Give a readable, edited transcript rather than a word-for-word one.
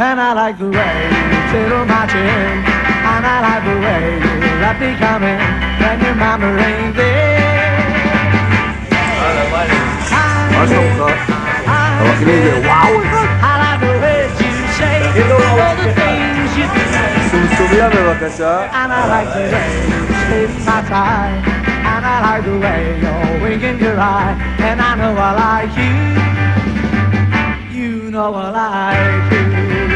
And I like the way you tickle my chin. And I like the way you let me come in when your mama ain't there. I like the way you say all the things you do. And I like the way you spin my tie. And I like the way you're winking your eye. And I know I like you. You know I like you.